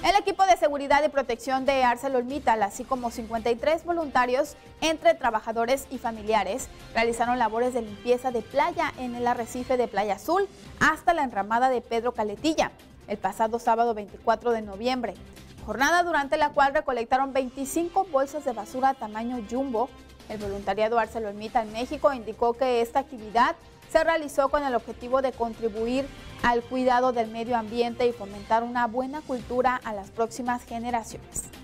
El equipo de seguridad y protección de ArcelorMittal, así como 53 voluntarios entre trabajadores y familiares, realizaron labores de limpieza de playa en el arrecife de Playa Azul hasta la enramada de Pedro Caletilla, el pasado sábado 24 de noviembre. Jornada durante la cual recolectaron 25 bolsas de basura tamaño jumbo. El voluntariado ArcelorMittal México indicó que esta actividad se realizó con el objetivo de contribuir al cuidado del medio ambiente y fomentar una buena cultura a las próximas generaciones.